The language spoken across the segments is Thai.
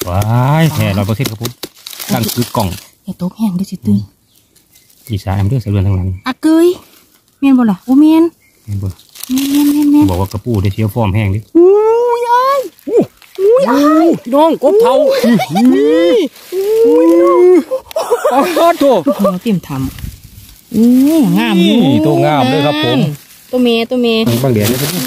ว้ายแท้100%ครับผมตั้งคือกล่องอย่าตกแห้งด้วยสิตื่นดีสายเรื่องเสือเรือนทางหลังอะเกยเมียนบ่ล่ะโอ้เมียนบ่เมียนบอกว่ากระปูได้เชียวฟอร์มแห้งดิอู้ยอ้ายอู้ยอ้ายพี่น้องกบเทาอ๋อโถเราเตรียมทำงามอยู่ตัวงามเลยครับผมตัวเมย์บางเดียนนี่ครับ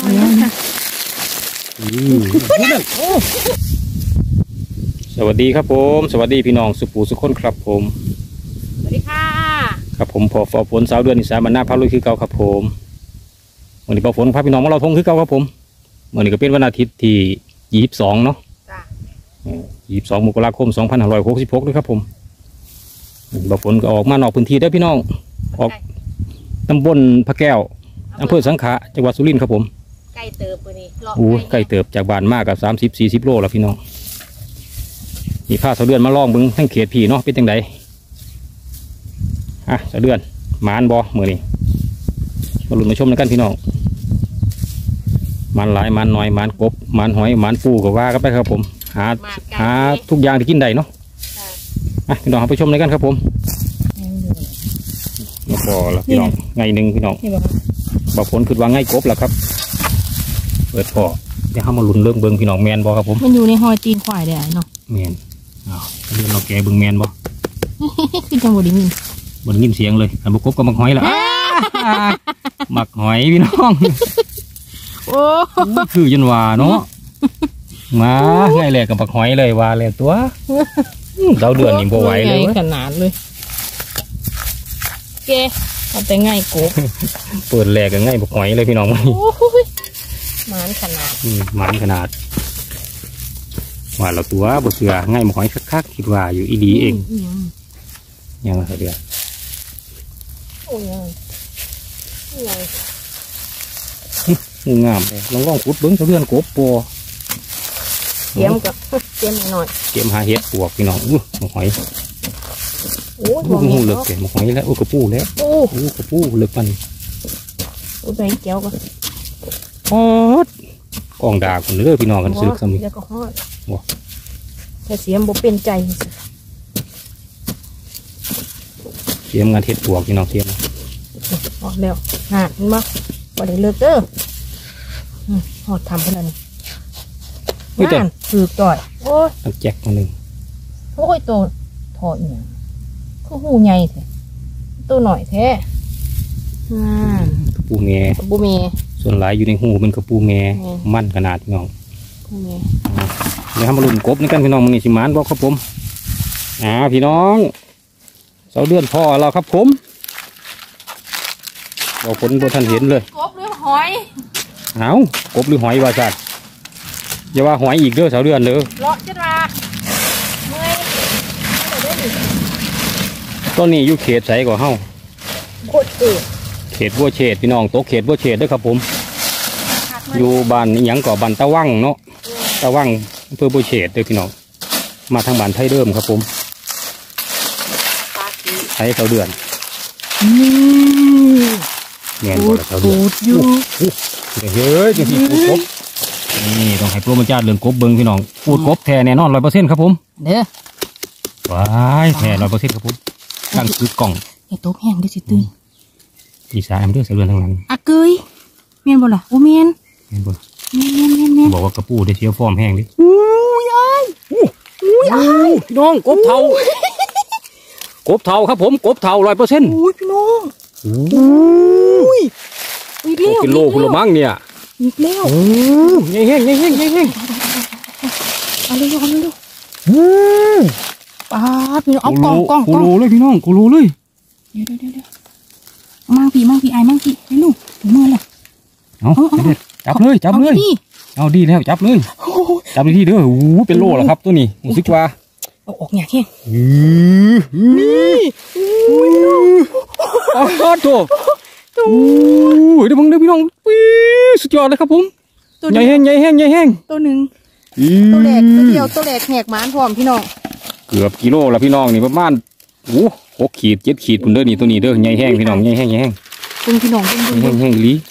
สวัสดีครับผมสวัสดีพี่น้องสุปูสุขคนครับผมสวัสดีค่ะครับผมพอฝนสาวเดือนอีสานมันหน้าพาลุยคือเก่าครับผมวันนี้พอฝนพาพี่น้องมาเราทงคือเก่าครับผมวันนี้ก็เป็นวันอาทิตย์ที่22เนาะ22 มกราคม 2566ด้วยครับผมพอฝนก็ออกมานอกพื้นที่ได้พี่น้องออกตำบลพระแก้วอำเภอสังขะจังหวัดสุรินทร์ครับผมไก่เติบตัวนี้ไก่เติบจากบ้านมากกับ30-40 โลแล้วพี่น้องมีผ้าสะเดือนมาลองบึงทั้งเขตพี่เนาะเป็นจังไดสะเดือนหมานบอเมื่อนี้มาลุ้นมาชมกันพี่น้องมันหลายมันน้อยมันกบมันหอยมันปูก็ว่ากันไปครับผมหาทุกอย่างที่กินได้เนาะพี่น้องไปชมกันครับผมแล้วก็แล้วพี่น้องไงหนึ่งพี่น้องบอกผลคือว่าไงกบแล้วครับเปิดพอเดี๋ยวเขามาลุ้นเรื่องเบิ้งพี่น้องแมนบอครับผมมันอยู่ในหอยตีนควายได้เนาะแมนเรื่องเราแกเบิ้งแมนบอคือจังหวะนี้บนยินเสียงเลยอันบุกบก็มักหอยละมักหอยพี่น้องโอ้คือยันว่าเนาะมาไงแหละกับมักหอยเลยว่าเลยตัวเราเดือนนี่บ่ไหวเลยขนาดเลยเกเอาแต่ง่ายกบเปิดแหลกกันง่ายมักหอยเลยพี่น้องหมานขนาดหมานขนาดว่าเราตัวบ่เสือง่ายมักหอยคักๆคิดว่าอยู่อีดีเองยังไงเดือนงามเลยลองขุดเบิ้งเดือนกบปัวเกี่ยมกับเกี่ยมหน่อยเกี่ยมหาเห็ดปวกพี่น้องมักหอยโอ้โหเลือกเกี่ยมมักหอยแล้วกระปูแล้วกระปูเลือกมันไปเกี่ยวกันฮอดกองดาคนเลือกพี่น้องกันซื้อสมิแล้วก็ฮอดแต่เสียมบ่เป็นใจเสียมงานเห็ดปวกพี่น้องเสียมออกแล้วหาดมั้งบ่ได้เลิกเด้อหอดทำขนาดนี้งานถือต่อยโอ้ยตั้งแจ็คมาหนึ่งโอ้ยโตถอดเนี่ยคือหูใหญ่แท้ตัวหน่อยแท้กระปูแงส่วนหลายอยู่ในหูเป็นกระปูแงมั่นขนาดพี่น้องเดี๋ยวทำมาลุ่มกบในกันพี่น้องมันนี่สิมานบอกครับผมพี่น้องเสาเดือนพ่อเราครับผมเราผลบนท่านเห็นเลยกบหรือหอยกบหรือหอยว่าจัดอย่าว่าหอยอีกเด้อเสาเดือนเลยเลาะจัดมาเมื่อยต้นนี้อยู่เขตใสกว่าเฮ้าเขตบัวเฉดพี่น้องโต๊ะเขตบัวเฉดด้วยครับผมอยู่บ้านยังก่อบ้านตะวังเนาะตะวังอำเภอบัวเฉดด้วยพี่น้องมาทางบ้านไทยเดิมครับผมไทยเสาเดือนเงี้ยก่อนเสาเดือนเฮ้ยจริงๆปูกบนี่ต้องให้โปรโมชั่นเรื่องกบเบิ้งพี่น้องปูกบแท้แน่นอน100%ครับผมเด้อว้ายแท้100%ครับผมตั้งคือกล่องอย่าตกแห้งด้วยสิตื่นดีสายเรื่องเสือเรือนทางหลังอะเกยเมียนบ่ล่ะโอ้เมียนบ่เมียนบอกว่ากระปูได้เชียวฟอร์มแห้งดิอู้ยอ้ายพี่น้องกบเทากบเทาครับผมกบเทา100% อุ้ยพี่น้องอีกแล้วกิโลคุณละมั้งเนี่ยอีกแล้วใหญ่แห้งเอาเลยป้าพี่น้องเอากล้องกูรู้เลยพี่น้องกูรู้เลยเดี๋ยวมั่งพี่ไอ้มั่งพี่ให้ลูกถึงมือแล้วจับเลยเอาดีแล้วจับเลยจับที่เด้อเป็นโลแล้วครับตัวนี้รู้สึกว่าเอาออกอย่างแค่นี่โถเดี๋ยวพี่น้องสุดยอดเลยครับผมใหญ่แห้งตัวหนึ่งตัวแหลกตัวเดียวตัวแหลกแหกหมานพร้อมพี่น้องเกือบกิโลแล้วพี่น้องนี่ประมาณ6 ขีด 7 ขีดคุณเด้อนี่ตัวนี้เด้อใหญ่แห้งพี่น้องใหญ่แห้งคุณพี่น้องแห้งลี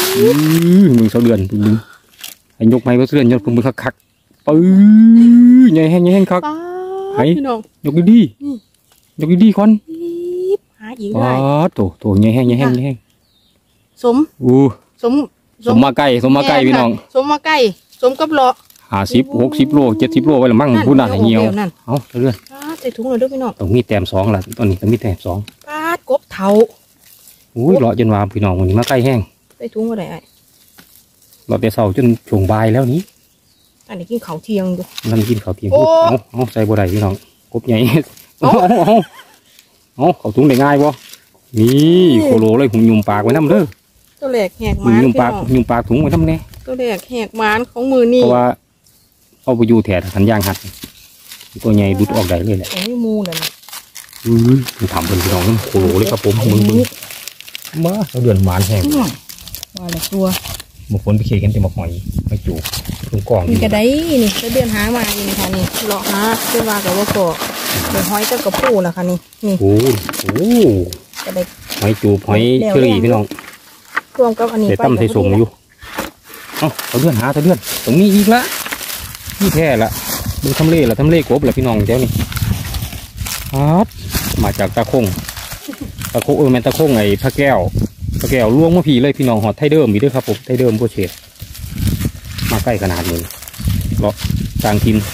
มึงเสาเดือนดึงให้ยกไม้เสาเดือนยกมือคักปื้อใหญ่แห้งใหญ่แห้งครับป้าไอ้พี่น้องยกดีๆยกดีๆก่อนหาอีกว้าได้ตัวใหญ่แห้งใหญ่แห้งใหญ่แห้งสมอู้สมสมมาไก่พี่น้องสมมาไก่สมกับเลาะ 50 60 โล 70 โลไว้ละมั่งพูดน่าให้เหี่ยวเอาเรื่อยใส่ถุงเลยด้วยพี่น้องต้องมีแต้ม2ล่ะตอนนี้ต้องมีแต้ม2 ปาดกบเถาอุ้ยเลาะจนว่าพี่น้องวันนี้มาไก่แห้งใส่ถุงอะไรไอ้เลาะแต่เช้าจนช่วงบ่ายแล้วนี้อันนี้กินข้าวเที่ยงดูนั่นกินข้าวเที่ยงโอ้เอาใส่บ่ได้พี่น้องกบใหญ่เอาเอาเข้าถุงได้ง่ายบ่นี่โคโลเลยผมยุ่มปากไว้นำเด้อตัวแหลกแหกผมมานยุ่มพี่ปากน้องยุ่มปากถุงไว้นำแน่ตัวแหลกแหกมานของมือนี่เพราะว่าเอาไปอยู่แถวขันยางหัดตัวใหญ่ดุดออกได้เลยแหละโอ้ยมูนั่นมันทำเป็นพี่น้องน้ำโคโลเลยครับผมมึงมาเราเดือนหวานแห้งว่าละตัวบางคนไปเขี่ยกันแต่มาหอยมาจูบตรงกล่องมีกระไดนี่จะเดือนหามาอยู่นี่ค่ะนี่เลาะหาเพื่อว่ากับว่าก็เดี๋ยวห้อยเจ้ากระปูล่ะค่ะนี่นี่โอ้โหกระไดหอยจูบหอยเชอรี่พี่น้องรวมกับอันนี้เดี๋ยวตั้มใส่สมอยู่เอาเดือนหาเดือนตรงนี้อีกละนี่แท้ละดูทำเล่ละทำเล่กบละพี่น้องเจ้านี่ครับมาจากตะคงแมนตะคงไอ้พระแก้วล่วงมาผีเลยพี่น้องหอดไทยเดิมมีด้วยครับผมไทยเดิมโบเชตมาใกล้ขนาดนี้เลาะกลางทิน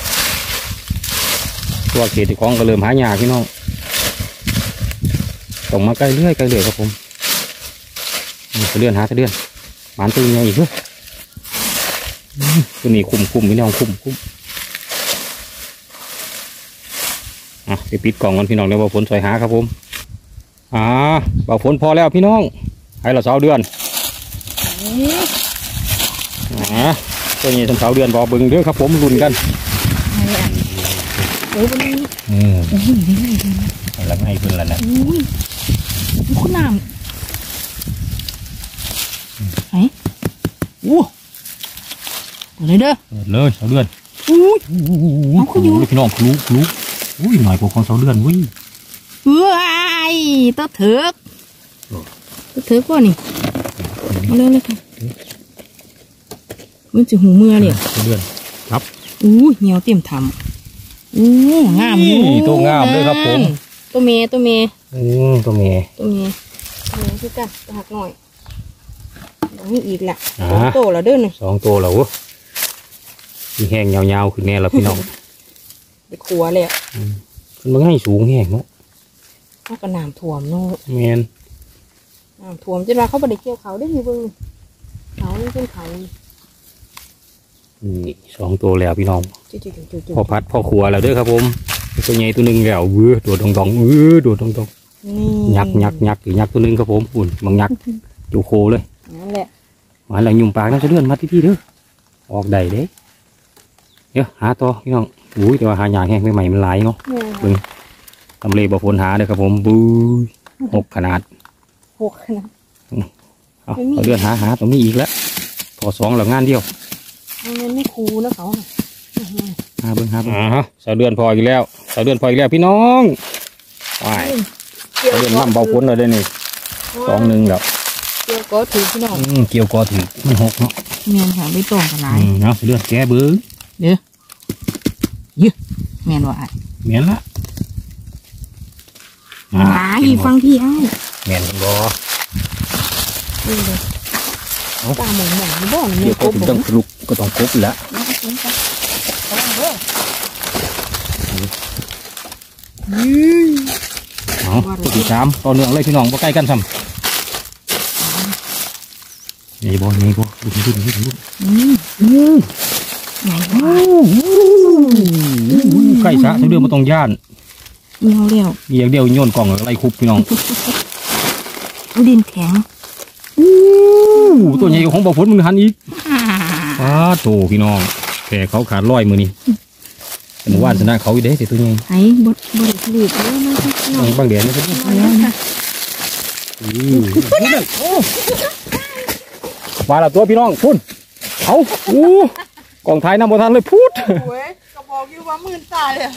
ตัวเขตของก็เริ่มหายากพี่น้องส่งมาใกล้เรื่อยครับผมจะเลื่อนหาจะเลื่อนหมานตัวใหญ่อีกด้วยตัวนี้คุมพี่น้องคุมไปปิดกล่องกันพี่น้องเดี๋ยวบ่าวฝนซอยหาครับผมบ่าวฝนพอแล้วพี่น้องให้เรา2 เดือนตัวนี้2 เดือนบ่เบิ่งเด้อครับผมลุ้นกันโอ้ยวันนี้แล้วให้ขึ้นแล้วนะอุ้ยคุณน้ำไหนอู้เปิดเลยเด้อเลย2 เดือนอุ้ยเอาขึ้นอยู่พี่น้องคลุอุ้ยหน่อยกว่าของ2 เดือนวิ่งเฮ้ยตัวเถิกว่านี่มาเลยเลยค่ะมันจะหูเมื่อเนี่ย 2 เดือนครับอู้เหนียวเต็มทำอู้งามอยู่ตัวงามเลยครับผมตัวเมย์ตัวเมย์คือกันจะหักหน่อยนี่อีกแหละอ่าโตแล้วเด้อหนึ่ง 2 ตัวแล้วมีแห้งยาวๆขึ้นแน่แล้วพี่น้องไปขัวเลยมันง่ายสูงแห้งเนาะเขาก็น้ำท่วมเนาะแมนน้ำท่วมจนว่าเขาบ่ได้เกี่ยวเขาได้มีเบิ่งเขาเป็นเขานี่2 ตัวแล้วพี่น้องจุ๊พอพัดพอขัวแล้วเด้อครับผมตัวใหญ่ตัวหนึ่งแล้วตัวดองโดดดองยักษ์ตัวหนึ่งครับผมอุ่นบางยักษ์จูโคเลยนั่นแหละมาแล้วยุ่มปากน้ำจะเลื่อนมาที่เด้อออกได้เด้เดี๋ยวหาต่อพี่น้องอุ้ยแต่ว่าหายากแห้งใหม่ๆมันหลายเนาะเบิ่งทำเลบ่ฝนหาเด้อครับผมบู๊6 ขนาด 6 ขนาดเอาเลื่อนหาตรงนี้อีกแล้วพอ2แล้วงานเดียวมันไม่คูแล้วเขาหาเบิ่ง2 เดือนพออีกแล้ว2 เดือนพออีกแล้วพี่น้องว้าย2 เดือนน้ำเบาฝนเลยได้นี่2 1แล้วเกี่ยวก็ถือพี่น้องเกี่ยวกอถือมัน6เนาะเมียนค่ะไม่ตรงกันหลายเนาะเลือดแกเบิ้งเด้อยื้อเมียนว่าเมียนละอีฟังที่อ้ายเมียนบ่นี่เลยตาหมองบ่อนเกี่ยวกับต้องลุกก็ต้องครบแล้วเอาตัวที่3ต่อเนื่องเลยพี่น้องบ่ใกล้กันซ้ำนี่บ่ดูใกล้ซะ2 เดือนมาต้องย่านเหี่ยวแล้วมีอย่างเดียวโยนกล่องอะไรคุบพี่น้องดินแข็งตัวใหญ่ของบ่ฝนมึงหันอีกโตพี่น้องแค่เขาขาดร้อยมือนี่แต่ว่านชนะเขาอีเด้แต่ตัวใหญ่ไอ้บดผลิตแล้วนะบางเดือนนี่มาแล้วตัวพี่น้องพุ่นเอากล่องท้ายน้ำบทันเลยพูดโอ้ยกระบอกอยู่ว่ามื่นตาเลย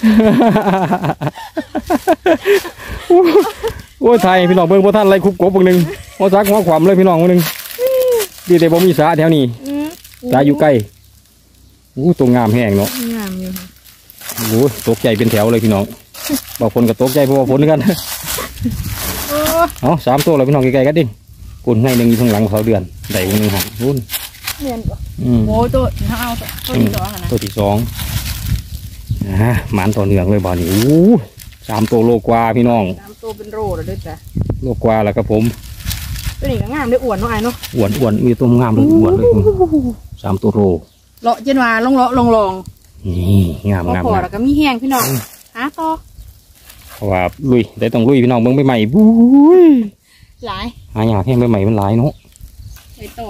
โอ้ยไทยพี่น้องเบิ่งบทันอะไรคุบกบหนึ่งหัวซักหัวขวามเลยพี่น้องหนึ่งดีแต่บ่มีสาแถวนี้สาอยู่ใกล้ตัวงามแห้งเนาะงามอยู่โอ้ยตกใจเป็นแถวเลยพี่น้องบางคนก็ตกใจเพราะว่าฝนกันโอ้เอา3 ตัวเลยพี่น้องไกลๆกันดิปุ่นให้หนึ่งอยู่ข้างหลังเขาเดือนได้หนึ่งหันปุ่นเนียนกว่าอืมโอ้ตัวถ้าเอาตัวที่สองอะนะตัวที่2หมันต่อเนื่องเลยบ่อนี่โอ้3 ตัวโลกว่าพี่น้องน้ำตัวเป็นโรเลยด้วยจ้ะโลกว่าแล้วครับผมตัวนี้ก็งามได้อวดเนาะไอ้เนาะอ้วนมีตัวงามเลยอ้วนเลย3 ตัวโลเลาะเจนว่าลองนี่งามงามพองามแล้วก็มีแห้งพี่น้องหาต่อเพราะว่าลุยได้ต้องลุยพี่น้องเบิ่งใหม่ๆบุ้ยหลายหายากแห้งใหม่ๆมันหลายเนาะไปต่อ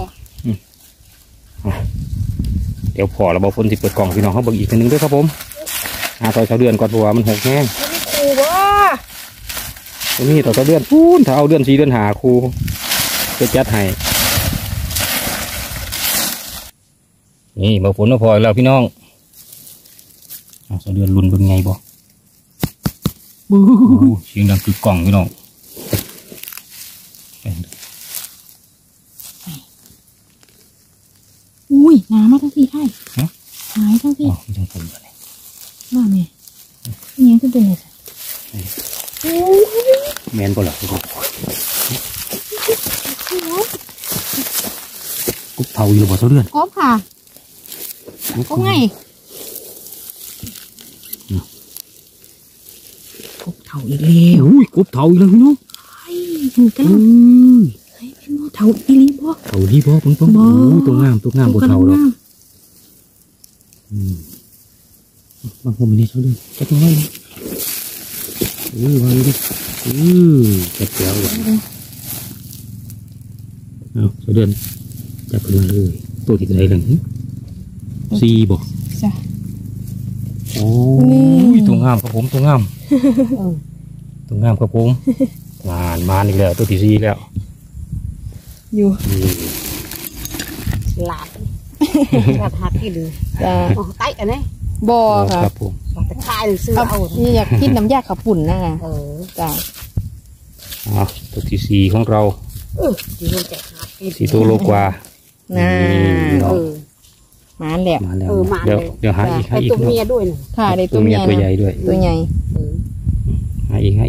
เดี๋ยวพอเราบอกฝนสิเปิดกล่องพี่น้องเขาเบิ่งอีกทีนึงด้วยครับผมต่อยเสาเดือนก่อนเพราะว่ามันหกแห้งไม่ครูบ่ตัวนี้ต่อยเสาเดือนพูนถ้าเอาเดือน4 เดือนหาครูจะจัดให้นี่บอกฝนมาพอแล้วพี่น้องเสาเดือนรุนเป็นไงบ่เสียงดังคือกล่องพี่น้องอุ้ยน้ำมาทั้งที่ให้หายทั้งที่ไม่ต้องฝนเลยว่าแม่ยังขึ้นเป็นไงสิแมนบ่หรอพี่น้องกุ๊บเผาอยู่บ่เสาเดือนกบค่ะกบไงกบเท่าอีกแล้วอุ้ยกุ๊บเผาอีกแล้วพี่น้องไอ้หูกันไอ้เป็นโมเท่าอีลีบ่เผาดีบ่ปึ้งๆโอ้ตัวงามบ่เผาหรอกบางคนมันนี่เขาดูจักน้อยวางดิจับแก้วเลยเอาเสาเดือนจับขึ้นมาเลยตัวที่ไหนเลย4บ่จ้ะโอ้ยตัวงามครับผมตัวงามครับผมมาอีกแล้วตัวที่4แล้วอยู่หลาดหัดที่เลยจ้ะไต่อันนี้บ่ค่ะครับผมแต่คายหรือซื้อเอานี่อยากกินน้ำยาขับปุ่นนะไงจ้ะตัวที่4ของเราที่มันจะหัดกิน 4 ตัวโลกว่าน่ามามาแล้วมาแล้วมาเดี๋ยวเลยเดี๋ยวหาอีกไอตัวเมียด้วยนะค่ะได้ตัตัว วเมีเมียยตัวใหญ่ด้วยตัวใหญ่หาอีก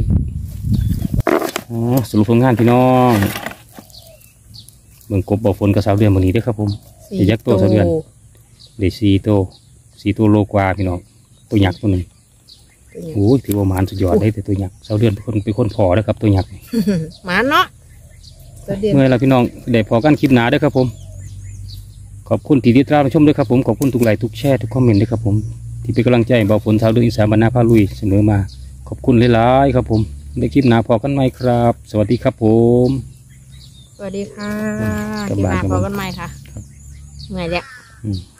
สรุปผลงานพี่น้องเบิ่งกบบ่อฝนกับสาวเดือนวันนี้ด้วยครับผม จะยักษ์ตัวเสาเดือน ได้4 ตัวโลกว่าพี่น้องตัวยักษ์ตัวหนึ่งโอ้ยถือว่าหมานสุดยอดได้แต่ตัวยักษ์สาวเดือนเป็นคนพอนะครับตัวยักษ์หมาเนาะตัวเดียวเมื่อไรพี่น้องได้พอกันคลิปหนาด้วยครับผมขอบคุณที่ติดตามชมด้วยครับผมขอบคุณทุกไลค์ทุกแชร์ทุกคอมเมนต์ด้วยครับผมที่เป็นกำลังใจให้บ่าวฝนสาวเดือนอีสานบรรณาพาลุยเสมอมาขอบคุณหลายๆครับผมในคลิปหนาพอกันไหมครับ สวัสดีครับผมสวัสดีค่ะกลับที่บ้านมาครับพบกันใหม่ค่ะเหนื่อยแล้วอืม